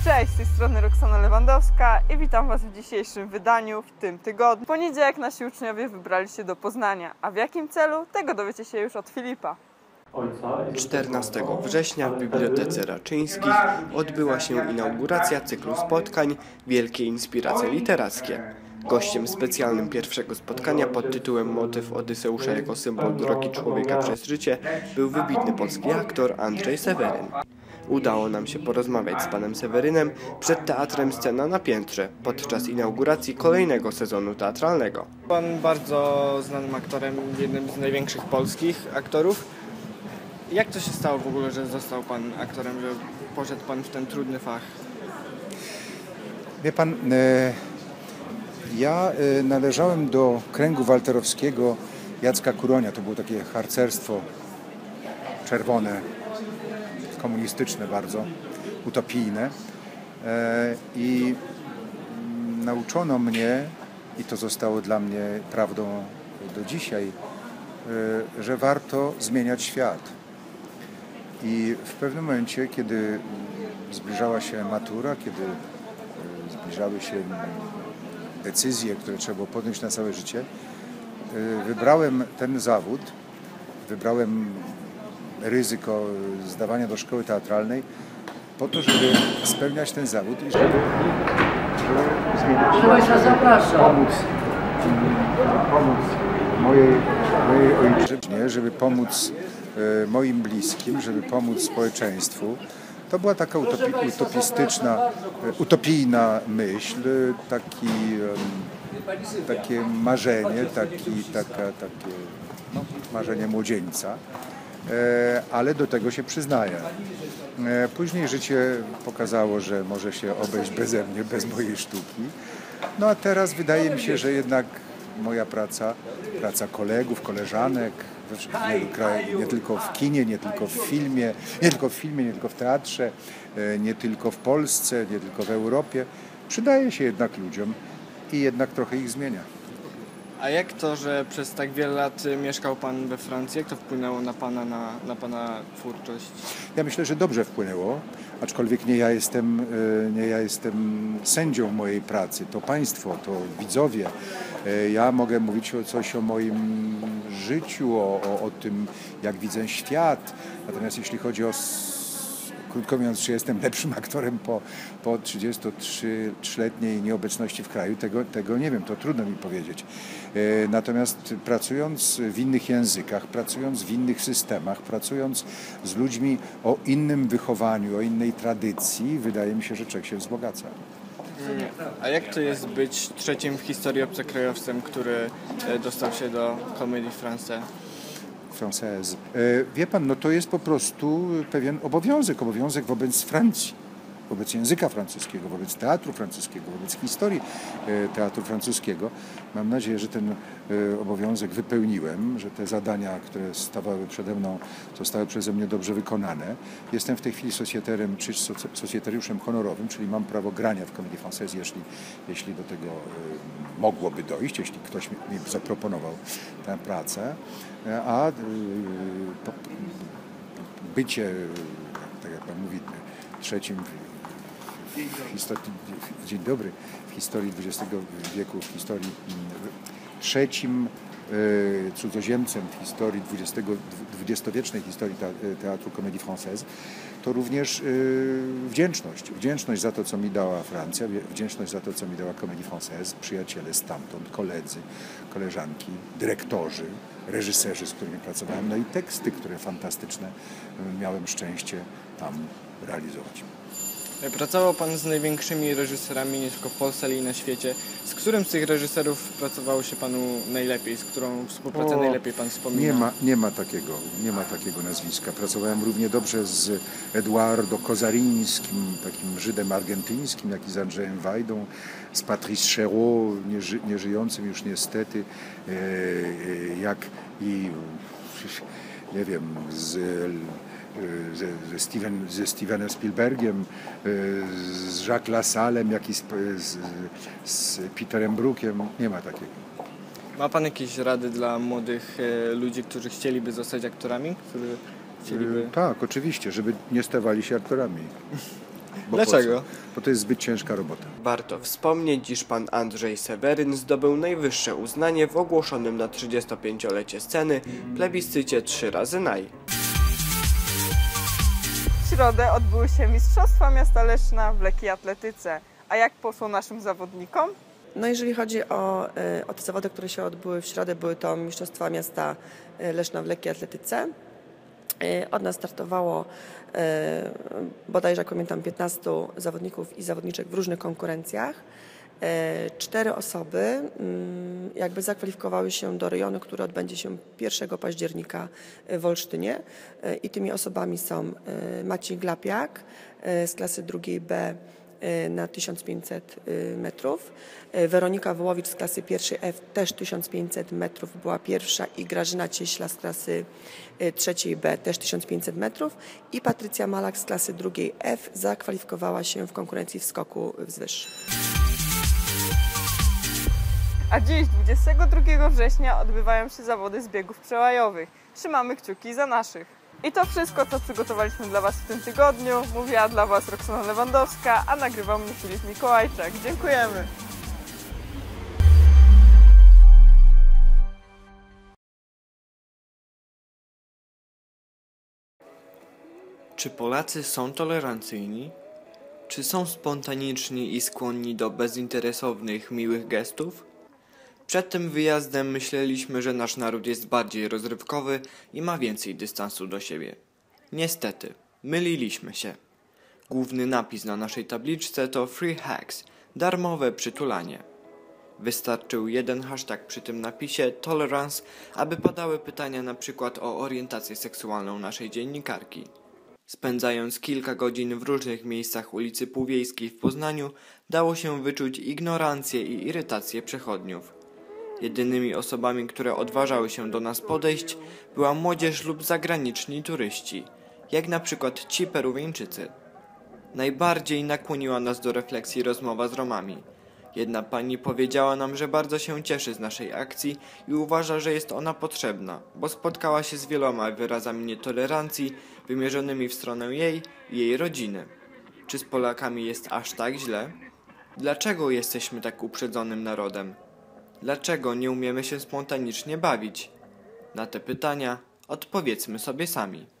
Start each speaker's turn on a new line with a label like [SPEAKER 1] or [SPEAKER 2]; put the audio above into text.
[SPEAKER 1] Cześć, z tej strony Roxana Lewandowska i witam Was w dzisiejszym wydaniu w tym tygodniu. W poniedziałek nasi uczniowie wybrali się do Poznania, a w jakim celu? Tego dowiecie się już od Filipa.
[SPEAKER 2] 14 września w Bibliotece Raczyńskich odbyła się inauguracja cyklu spotkań Wielkie Inspiracje Literackie. Gościem specjalnym pierwszego spotkania pod tytułem Motyw Odyseusza jako symbol drogi człowieka przez życie był wybitny polski aktor Andrzej Seweryn. Udało nam się porozmawiać z panem Sewerynem przed Teatrem Scena na Piętrze podczas inauguracji kolejnego sezonu teatralnego.
[SPEAKER 3] Pan bardzo znanym aktorem, jednym z największych polskich aktorów. Jak to się stało w ogóle, że został pan aktorem, że poszedł pan w ten trudny fach?
[SPEAKER 4] Wie pan, ja należałem do kręgu walterowskiego Jacka Kuronia. To było takie harcerstwo czerwone, komunistyczne bardzo, utopijne. I nauczono mnie, i to zostało dla mnie prawdą do dzisiaj, że warto zmieniać świat. I w pewnym momencie, kiedy zbliżała się matura, kiedy zbliżały się decyzje, które trzeba było podjąć na całe życie, wybrałem ten zawód, wybrałem ryzyko zdawania do szkoły teatralnej po to, żeby spełniać ten zawód i żeby zmieniać świat, pomóc mojej ojczyźnie, żeby pomóc moim bliskim, żeby pomóc społeczeństwu. To była taka utopijna myśl, takie marzenie, takie marzenie młodzieńca, ale do tego się przyznaję. Później życie pokazało, że może się obejść beze mnie, bez mojej sztuki. No a teraz wydaje mi się, że jednak moja praca kolegów, koleżanek, nie tylko w kinie, nie tylko w filmie, nie tylko w teatrze, nie tylko w Polsce, nie tylko w Europie, przydaje się jednak ludziom i jednak trochę ich zmienia.
[SPEAKER 3] A jak to, że przez tak wiele lat mieszkał pan we Francji, jak to wpłynęło na pana twórczość? Ja
[SPEAKER 4] myślę, że dobrze wpłynęło, aczkolwiek nie ja jestem sędzią mojej pracy, to państwo, to widzowie. Ja mogę mówić coś o moim życiu, o tym, jak widzę świat. Natomiast jeśli chodzi o, krótko mówiąc, czy jestem lepszym aktorem po 33-letniej nieobecności w kraju, tego nie wiem, to trudno mi powiedzieć. Natomiast pracując w innych językach, pracując w innych systemach, pracując z ludźmi o innym wychowaniu, o innej tradycji, wydaje mi się, że człowiek się wzbogaca.
[SPEAKER 3] A jak to jest być trzecim w historii obcokrajowcem, który dostał się do Comédie Française?
[SPEAKER 4] Wie pan, no to jest po prostu pewien obowiązek wobec Francji, wobec języka francuskiego, wobec teatru francuskiego, wobec historii teatru francuskiego. Mam nadzieję, że ten obowiązek wypełniłem, że te zadania, które stawały przede mną, zostały przeze mnie dobrze wykonane. Jestem w tej chwili socjeterem czy socjetariuszem honorowym, czyli mam prawo grania w Comédie Française, jeśli do tego mogłoby dojść, jeśli ktoś mi zaproponował tę pracę. A bycie, tak jak pan mówi, trzecim w historii, dzień dobry, w historii XX wieku, w historii trzecim cudzoziemcem w historii dwudziestowiecznej historii teatru Comédie Française, to również wdzięczność za to, co mi dała Francja, wdzięczność za to, co mi dała Comédie Française, przyjaciele stamtąd, koledzy, koleżanki, dyrektorzy, reżyserzy, z którymi pracowałem, no i teksty, które fantastyczne miałem szczęście tam realizować.
[SPEAKER 3] Pracował pan z największymi reżyserami nie tylko w Polsce, ale i na świecie. Z którym z tych reżyserów pracowało się panu najlepiej? Z którą współpracę najlepiej pan wspomina?
[SPEAKER 4] Nie ma takiego nazwiska. Pracowałem równie dobrze z Eduardo Kozarińskim, takim Żydem argentyńskim, jak i z Andrzejem Wajdą, z Patrice Chéreau, nieżyjącym już niestety, jak i, nie wiem, ze Stevenem Spielbergiem, z Jacques Lassalem, jak i z Peterem Brookiem. Nie ma takiego.
[SPEAKER 3] Ma pan jakieś rady dla młodych ludzi, którzy chcieliby zostać aktorami?
[SPEAKER 4] Tak, oczywiście, żeby nie stawali się aktorami. Bo
[SPEAKER 3] Dlaczego?
[SPEAKER 4] po co? Bo to jest zbyt ciężka robota.
[SPEAKER 2] Warto wspomnieć, iż pan Andrzej Seweryn zdobył najwyższe uznanie w ogłoszonym na 35-lecie sceny plebiscycie 3 razy naj.
[SPEAKER 1] W środę odbyły się Mistrzostwa Miasta Leszna w lekkiej atletyce. A jak poszło naszym zawodnikom?
[SPEAKER 5] No jeżeli chodzi o te zawody, które się odbyły w środę, były to Mistrzostwa Miasta Leszna w lekkiej atletyce. Od nas startowało bodajże, jak pamiętam, 15 zawodników i zawodniczek w różnych konkurencjach. 4 osoby jakby zakwalifikowały się do rejonu, który odbędzie się 1 października w Olsztynie. I tymi osobami są Maciej Glapiak z klasy drugiej B na 1500 metrów. Weronika Wołowicz z klasy pierwszej F też 1500 metrów była pierwsza i Grażyna Cieśla z klasy trzeciej B też 1500 metrów i Patrycja Malak z klasy drugiej F zakwalifikowała się w konkurencji w skoku wzwyż.
[SPEAKER 1] A dziś, 22 września, odbywają się zawody z biegów przełajowych. Trzymamy kciuki za naszych. I to wszystko, co przygotowaliśmy dla Was w tym tygodniu. Mówiła dla Was Roxana Lewandowska, a nagrywał mnie Filip Mikołajczak. Dziękujemy!
[SPEAKER 2] Czy Polacy są tolerancyjni? Czy są spontaniczni i skłonni do bezinteresownych, miłych gestów? Przed tym wyjazdem myśleliśmy, że nasz naród jest bardziej rozrywkowy i ma więcej dystansu do siebie. Niestety, myliliśmy się. Główny napis na naszej tabliczce to Free Hugs, darmowe przytulanie. Wystarczył jeden hashtag przy tym napisie Tolerance, aby padały pytania np. o orientację seksualną naszej dziennikarki. Spędzając kilka godzin w różnych miejscach ulicy Półwiejskiej w Poznaniu, dało się wyczuć ignorancję i irytację przechodniów. Jedynymi osobami, które odważały się do nas podejść, była młodzież lub zagraniczni turyści, jak na przykład ci Peruwieńczycy. Najbardziej nakłoniła nas do refleksji rozmowa z Romami. Jedna pani powiedziała nam, że bardzo się cieszy z naszej akcji i uważa, że jest ona potrzebna, bo spotkała się z wieloma wyrazami nietolerancji wymierzonymi w stronę jej i jej rodziny. Czy z Polakami jest aż tak źle? Dlaczego jesteśmy tak uprzedzonym narodem? Dlaczego nie umiemy się spontanicznie bawić? Na te pytania odpowiedzmy sobie sami.